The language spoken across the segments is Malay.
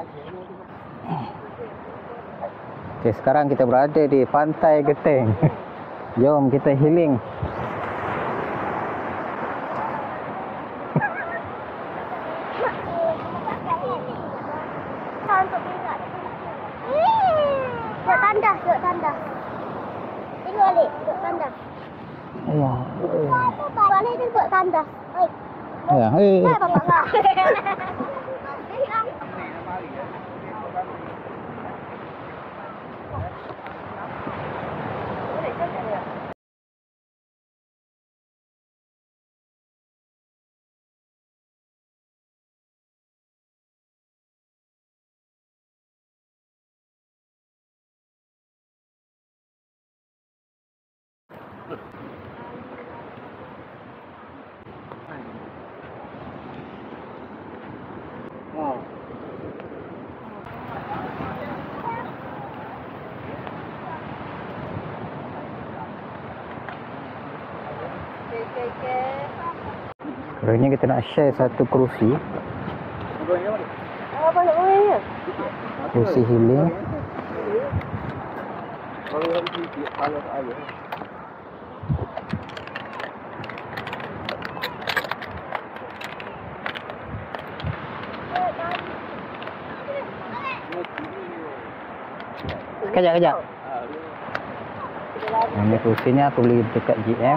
Okey, sekarang kita berada di Pantai Genting. Jom kita healing. Duduk tandas, duduk tandas. Tengok balik, duduk tandas. Ya. Balik dia duduk tandas. Ya, Bapak kau. Hari ni kita nak share satu kerusi. Kerusi healing. Kejap. Ini kerusinya aku beli dekat GM.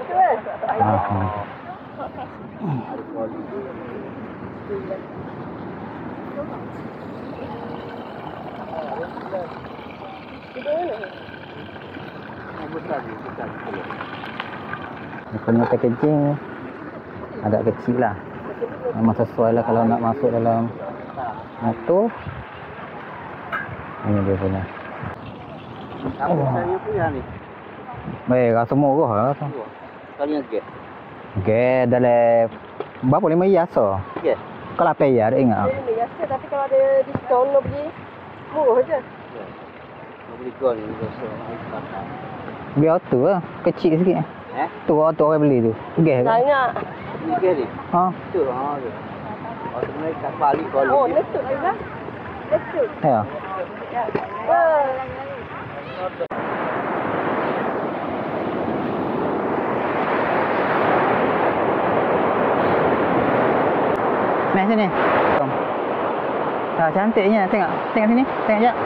Dia punya packaging agak kecil lah. Memang sesuai lah kalau nak masuk dalam motor. Ini dia punya. Saya punya ni. Baik, rasa murah lah. Kali yang ke? Okey, dalam berapa 5 iyas so? Okey. Kalau 8 iyas ingat. 5 iyas tapi kalau ada diskaun nak beli murah je. Nak beli gol ni rasa. Beli auto lah, kecil sikit. Tu auto orang beli tu. Okey. Tak ingat. Ni ke ni? Ha. Tu ha tu. Oh sebenarnya kat Bali gol. Oh, letup juga. Letup. Ya. Mai sini. Cantiknya. Tengok sini. Tengok jap.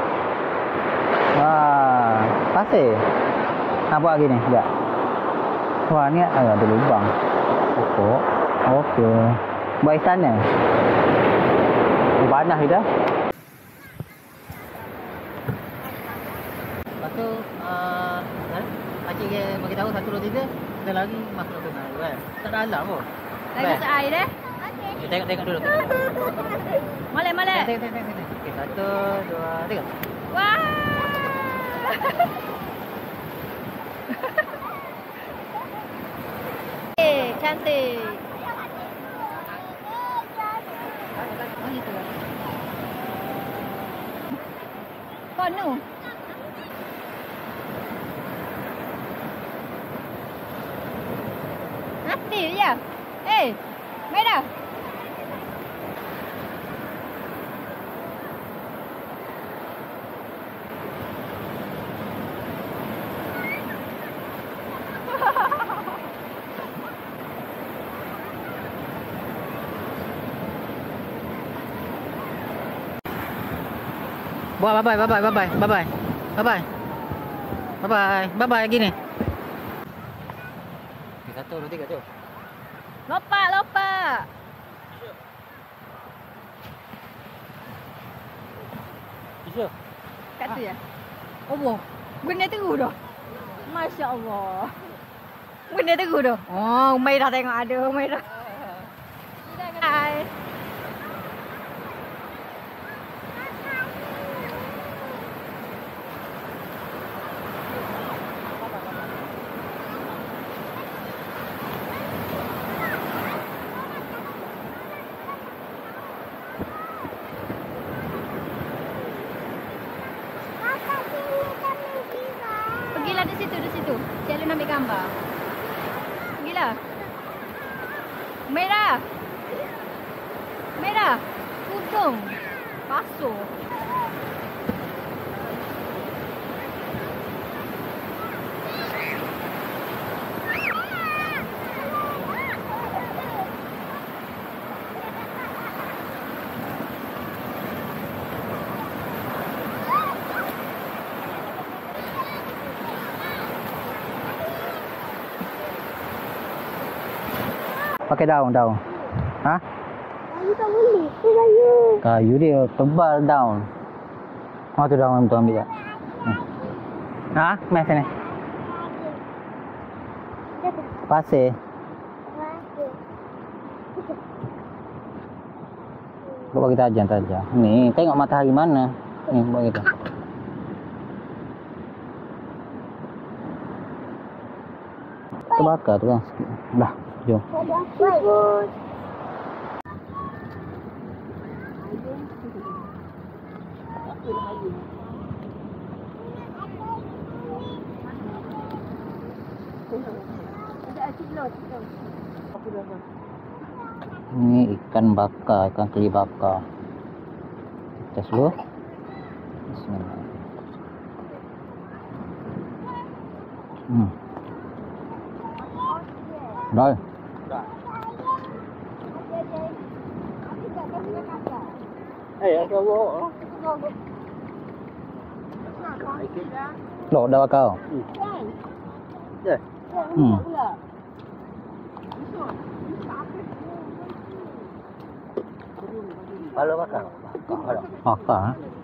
Wah, pasir. Nampak lagi ni, jap. Wah, ni ada lubang. Pokok. Okey. Buat istana. Banah dia. Lepas tu, pakcik dia bagi tahu 1, 2, 3. Kita lagi masuk ke sana kan. Tak ada alam pun. Lagi masuk air dah. Tengok dulu. Molek. Tengok. Okey, 1, 2, 3. Wah. Cantik. Kono. Mati je. Mai dah. Buat bye bye gini. 1, 2, 3 tu. Lompat. Bisa. Kat tu ya. Oh, benda terus dah. Masya-Allah. Benda terus dah. Oh, Mai dah tengok ada, Mai dah. Hai. Pergilah di situ. Cik Lu nak ambil gambar. Pergilah. Merah. Kudung. Basuh. Pakai daun. Ha? Kayu tak boleh. Tu kayu. Kayu dia tebal daun. Oh tu daun tu ambil tak? Ha? Mai sini. Pasir. Buat kita tajam. Ni, tengok matahari mana. Ni buat kita. Terbakar tu kan sikit. Dah, jom. Baik. Ini ikan bakar, ikan keli bakar. Tes dulu. Bismillah. Rồi. Ada bawa. Lột đâu bakar? Ya. Kalau bakar. Bakar.